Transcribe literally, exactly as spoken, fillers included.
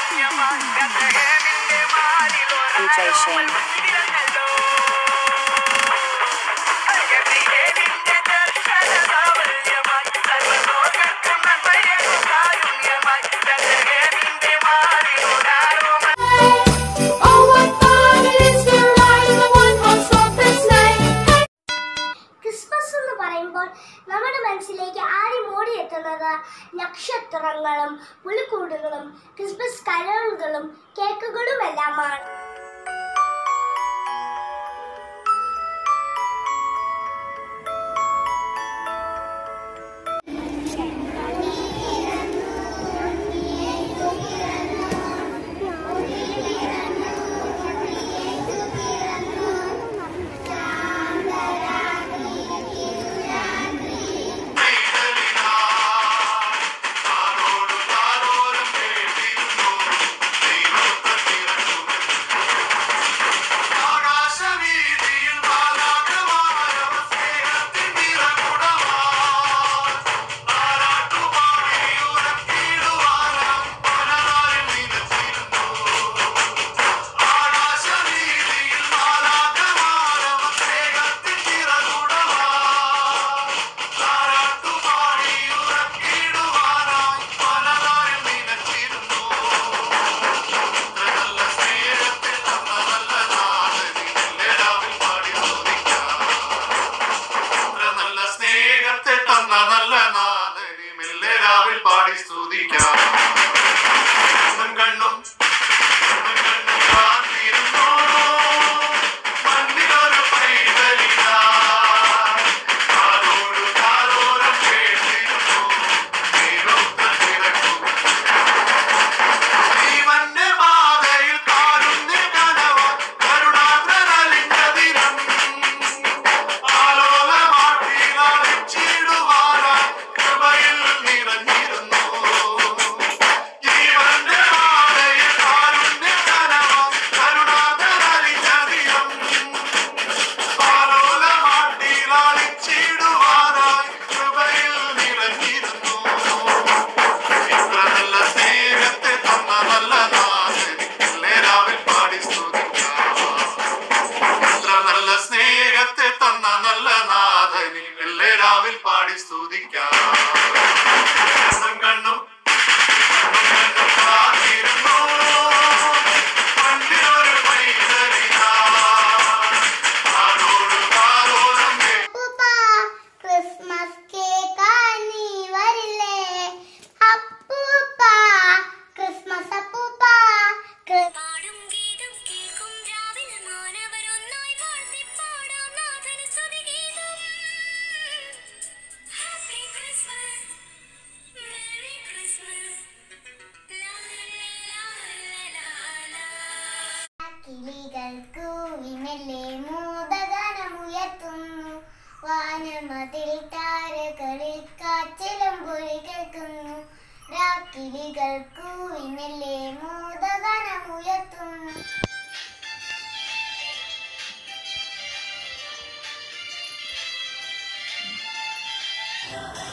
D J Shane. നമ്മുടെ മനസ്സിലേക്ക് ആദ്യം ഓടിയെത്തുന്നത് നക്ഷത്രങ്ങളും പുലിക്കൂടുകളും ക്രിസ്മസ് കരോളുകളും കേക്കുകളും എല്ലാമാണ്. പാടി സ്തുതിക്കാം. കണ്ണും മണ്ണിലൊരു പൈതലിതാ കാതോടു കാതോരം കേട്ടിരുന്നു ജീവന്റെ പാതയിൽ കാരുണ്യ കനവ കരുണാദ്രനലിഞ്ഞ ദിനം ആലോലമാട്ടിയിടുവാനാ കൃപയിൽ നിറഞ്ഞിരുന്നു. ജീവന്റെ പാതയിൽ കാരുണ്യ കനവ കരുണാദ്രനലിഞ്ഞ ദിനം ആലോലമാട്ടിയിടുവാനായി കൃപയിൽ നിറഞ്ഞിരുന്നു. ഇത്ര നല്ല സ്നേഹത്തെ തന്ന നല്ല നാഥൻ എല്ലാവരിൽ പാടി സ്തുതിക്കാം. ഇത്ര നല്ല സ്നേഹത്തെ തന്ന നല്ല നാഥനിൽ എല്ലാവരിൽ പാടി സ്തുതിക്കാം. കണ്ണും കണ്ണും കാത്തിരുന്നു പണ്ടിലൊരു പൈതലിതാ കാതോടു കാതോരം ക്രിസ്മസ് കേക്കാൻ നീ വരില്ലേ അപ്പൂപ്പ ക്രിസ്മസ് അപ്പൂപ്പ. പാടും ഗീതം കേൾക്കും രാവിൽ മാനവരൊന്നായി വാഴ്ത്തിപ്പാടാം നാഥന് സ്തുതിഗീതം. ഹാപ്പി ക്രിസ്മസ് മെറി ക്രിസ്മസ് ലാ ലാ ലാ ലാ. കിളികൾ കൂവി മെല്ലെ മോദഗാനമുയർത്തുന്നു വാനമതിൽ താരകളിൽ കാച്ചിലമ്പൊലി കേൾക്കുന്നു. രാക്കിളികൾ കൂവി മെല്ലെ മോദഗാനമുയർത്തുന്നു. La